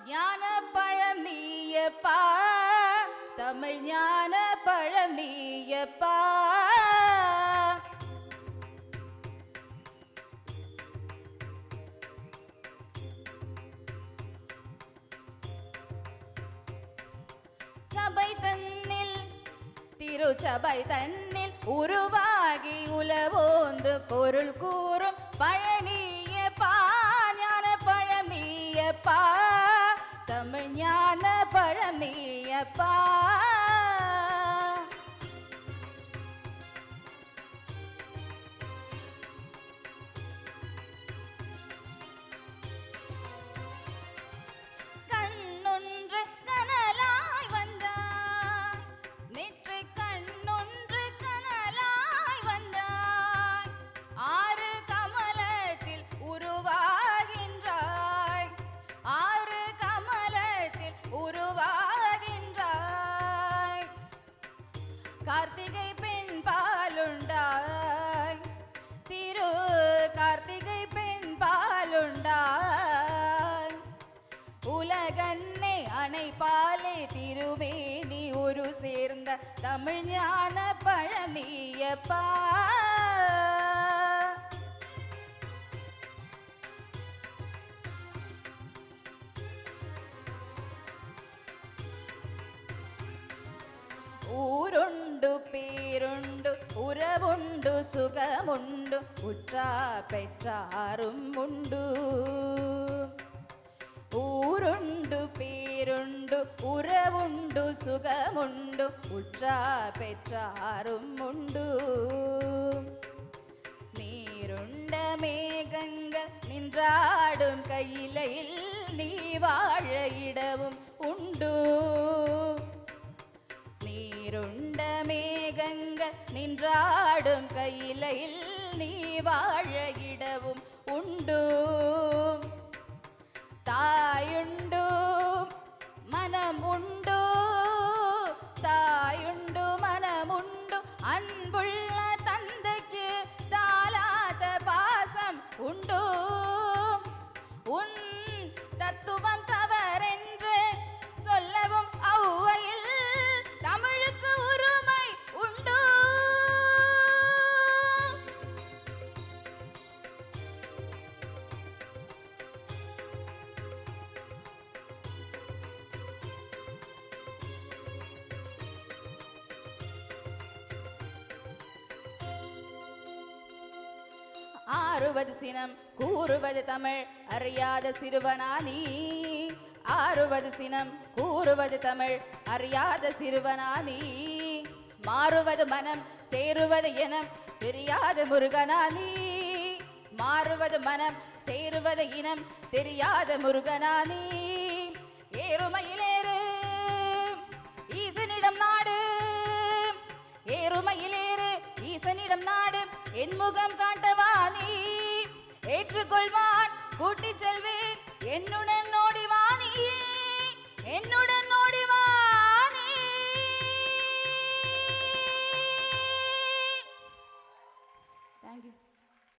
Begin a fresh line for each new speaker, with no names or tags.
ஞான பழம் நீயப்பா, தமிழ் ஞான பழம் நீயப்பா. சபை தன்னில் திருச்சபை தன்னில் உருவாகி உலவோந்து பொருள் கூறும் பழனியப்பா, ஞான பழம் நீயப்பா, தமிழ் ஞான பழம் நீயப்பா. கண்ணொன்று கனலாய் வந்தாய், நேற்று கண்ணொன்று கனலாய் வந்தாய், ஆறு கமலத்தில் உருவாகின்றாய், ஆறு கமலத்தில் உருவாகின்றாய். கார்த்திகை பெண் பாலுண்டாய், திரு கார்த்திகை பெண் பாலுண்டாய். உலகன்னை அணைப்பாலே திருமேனி ஒரு சேர்ந்த தமிழ் ஞான பழம் நீயப்பா. ஊருண்டு பேருண்டு உறவுண்டு சுகமுண்டு உற்றா பெற்றாரும் உண்டு. ஊருண்டு பேருண்டு உறவுண்டு சுகமுண்டு உற்றா பெற்றாரும் உண்டு. நீருண்ட மேகங்கள் நின்றாடும் கையிலையில் நீ வாழ இடவும் உண்டு. நீருண்ட மேகங்கள் நின்றாடும் கையிலையில் நீ வாழ இடவும் உண்டு. தாயுண்டு மனமுண்டு, தாயுண்டு மனமுண்டு, அன்புள்ள தந்தைக்கு தாலாத பாசம் உண்டு. உன் தத்துவம் தவறென்று சொல்லவும் ஔவையில் தமிழுக்கு உரிமை உண்டு. ஆறுவது சினம் கூறுவது தமிழ் அறியாத சிறுவனானி, ஆறுவது சினம் கூறுவது தமிழ் அறியாத சிறுவனானி. மாறுவது மனம் சேருவது இனம் தெரியாத முருகனானி, மாறுவது மனம் சேருவது இனம் தெரியாத முருகனானி. ஏறுமையிலேறு ஈசனிடம் நாடு, ஏறுமையிலேறு ஈசனிடம் நாடு, என் முகம் காட்டவானி ஏற்றுக்கொள்வான் கூட்டிச் செல்வேன் என்னுடன்